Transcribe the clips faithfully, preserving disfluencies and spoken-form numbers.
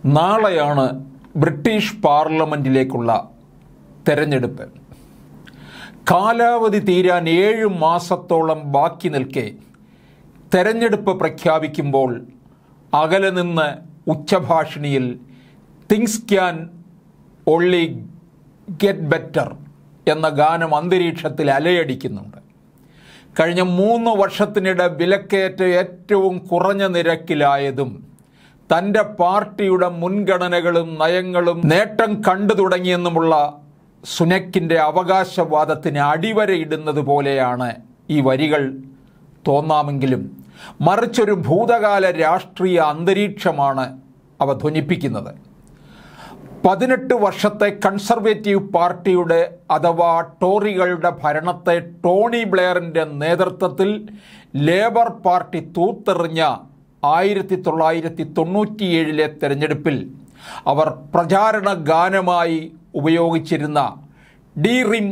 നാളെയാണ് ബ്രിട്ടീഷ് പാർലമെൻറ്റിലേക്കുള്ള തെരഞ്ഞെടുപ്പ്. കാലാവധി തീരാൻ ഏഴ് മാസത്തോളം ബാക്കി നിൽക്കെ തെരഞ്ഞെടുപ്പ് പ്രഖ്യാപിക്കുമ്പോൾ അകലെ നിന്ന് ഉച്ചഭാഷിണിയിൽ things can only get better എന്ന ഗാനം അന്തരീക്ഷത്തിൽ അലയടിക്കുന്നുണ്ട്. കഴിഞ്ഞ മൂന്ന് വർഷത്തിനിടെ വിലക്കയറ്റ ഏറ്റവും കുറഞ്ഞ നിരക്കിലായതും തൻ്റെ പാർട്ടിയുടെ മുൻഗണനകളും നയങ്ങളും നേട്ടം കണ്ടു തുടങ്ങിയെന്നുമുള്ള സുനക്കിൻ്റെ അവകാശവാദത്തിന് അടിവരയിടുന്നത് പോലെയാണ് ഈ വരികൾ തോന്നാമെങ്കിലും മറിച്ചൊരു ഭൂതകാല രാഷ്ട്രീയ അന്തരീക്ഷമാണ് അവ ധ്വനിപ്പിക്കുന്നത്. പതിനെട്ട് വർഷത്തെ കൺസർവേറ്റീവ് പാർട്ടിയുടെ അഥവാ ടോറികളുടെ ഭരണത്തെ ടോണി ബ്ലെയറിൻ്റെ നേതൃത്വത്തിൽ ലേബർ പാർട്ടി തൂത്തെറിഞ്ഞ ആയിരത്തി തൊള്ളായിരത്തി തൊണ്ണൂറ്റിയേഴിലെ തെരഞ്ഞെടുപ്പിൽ അവർ പ്രചാരണ ഗാനമായി ഉപയോഗിച്ചിരുന്ന ഡി റിം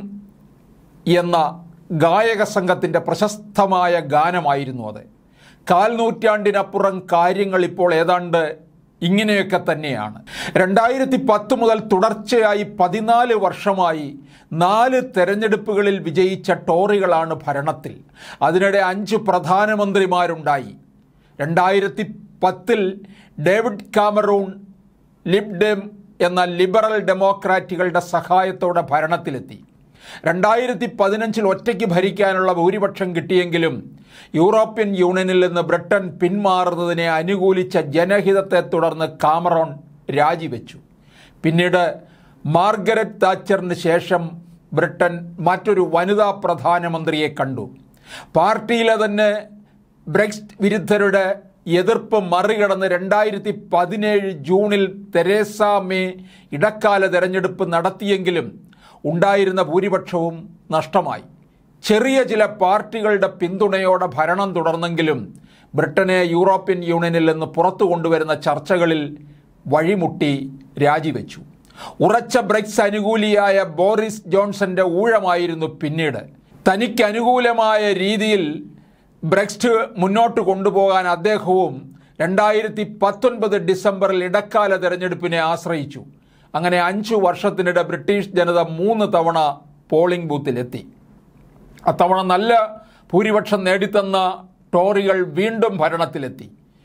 എന്ന ഗായക സംഘത്തിൻ്റെ പ്രശസ്തമായ ഗാനമായിരുന്നു അത്. കാൽനൂറ്റാണ്ടിനപ്പുറം കാര്യങ്ങൾ ഇപ്പോൾ ഏതാണ്ട് ഇങ്ങനെയൊക്കെ തന്നെയാണ്. രണ്ടായിരത്തി പത്ത് മുതൽ തുടർച്ചയായി പതിനാല് വർഷമായി നാല് തെരഞ്ഞെടുപ്പുകളിൽ വിജയിച്ച ടോറികളാണ് ഭരണത്തിൽ. അതിനിടെ അഞ്ച് പ്രധാനമന്ത്രിമാരുണ്ടായി. രണ്ടായിരത്തി പത്തിൽ ഡേവിഡ് കാമറൂൺ ലിബ്ഡെം എന്ന ലിബറൽ ഡെമോക്രാറ്റുകളുടെ സഹായത്തോടെ ഭരണത്തിലെത്തി. രണ്ടായിരത്തി പതിനഞ്ചിൽ ഒറ്റയ്ക്ക് ഭരിക്കാനുള്ള ഭൂരിപക്ഷം കിട്ടിയെങ്കിലും യൂറോപ്യൻ യൂണിയനിൽ നിന്ന് ബ്രിട്ടൻ പിന്മാറുന്നതിനെ അനുകൂലിച്ച ജനഹിതത്തെ തുടർന്ന് കാമറോൺ രാജിവെച്ചു. പിന്നീട് മാർഗരറ്റ് താച്ചറിന് ശേഷം ബ്രിട്ടൻ മറ്റൊരു വനിതാ പ്രധാനമന്ത്രിയെ കണ്ടു. പാർട്ടിയിലെ തന്നെ ബ്രെക്സിറ്റ് വിരുദ്ധരുടെ എതിർപ്പ് മറികടന്ന് രണ്ടായിരത്തി പതിനേഴ് ജൂണിൽ തെരേസ മേ ഇടക്കാല തെരഞ്ഞെടുപ്പ് നടത്തിയെങ്കിലും ഉണ്ടായിരുന്ന ഭൂരിപക്ഷവും നഷ്ടമായി. ചെറിയ ചില പാർട്ടികളുടെ പിന്തുണയോടെ ഭരണം തുടർന്നെങ്കിലും ബ്രിട്ടനെ യൂറോപ്യൻ യൂണിയനിൽ നിന്ന് പുറത്തു കൊണ്ടുവരുന്ന ചർച്ചകളിൽ വഴിമുട്ടി രാജിവെച്ചു. ഉറച്ച ബ്രെക്സിറ്റ് അനുകൂലിയായ ബോറിസ് ജോൺസന്റെ ഊഴമായിരുന്നു പിന്നീട്. തനിക്ക് അനുകൂലമായ രീതിയിൽ ബ്രെക്സിറ്റ് മുന്നോട്ട് കൊണ്ടുപോകാൻ അദ്ദേഹവും രണ്ടായിരത്തി പത്തൊൻപത് ഡിസംബറിൽ ഇടക്കാല തെരഞ്ഞെടുപ്പിനെ ആശ്രയിച്ചു. അങ്ങനെ അഞ്ചു വർഷത്തിനിടെ ബ്രിട്ടീഷ് ജനത മൂന്ന് തവണ പോളിംഗ് ബൂത്തിലെത്തി. അത്തവണ നല്ല ഭൂരിപക്ഷം നേടിത്തന്ന ടോറികൾ വീണ്ടും ഭരണത്തിലെത്തി.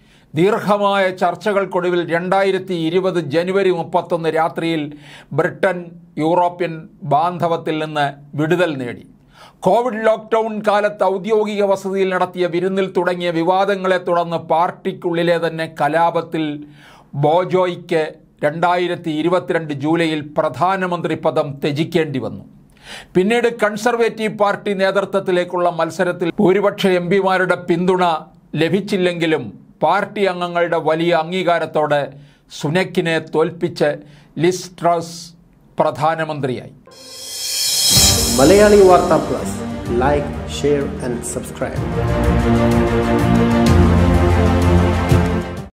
ദീർഘമായ ചർച്ചകൾക്കൊടുവിൽ രണ്ടായിരത്തി ഇരുപത് ജനുവരി മുപ്പത്തൊന്ന് രാത്രിയിൽ ബ്രിട്ടൻ യൂറോപ്യൻ ബാന്ധവത്തിൽ നിന്ന് വിടുതൽ നേടി. കോവിഡ് ലോക്ക്ഡൗൺ കാലത്ത് ഔദ്യോഗിക വസതിയിൽ നടത്തിയ വിരുന്നിൽ തുടങ്ങിയ വിവാദങ്ങളെ തുടർന്ന് പാർട്ടിക്കുള്ളിലെ തന്നെ കലാപത്തിൽ ബോജോയ്ക്ക് രണ്ടായിരത്തി ഇരുപത്തിരണ്ട് ജൂലൈയിൽ പ്രധാനമന്ത്രി പദം ത്യജിക്കേണ്ടി വന്നു. പിന്നീട് കൺസർവേറ്റീവ് പാർട്ടി നേതൃത്വത്തിലേക്കുള്ള മത്സരത്തിൽ ഭൂരിപക്ഷ എം പിമാരുടെ പിന്തുണ ലഭിച്ചില്ലെങ്കിലും പാർട്ടി അംഗങ്ങളുടെ വലിയ അംഗീകാരത്തോടെ സുനക്കിനെ തോൽപ്പിച്ച് ലിസ് ട്രസ് പ്രധാനമന്ത്രിയായി. മലയാളി വാർത്ത plus, like, share and subscribe.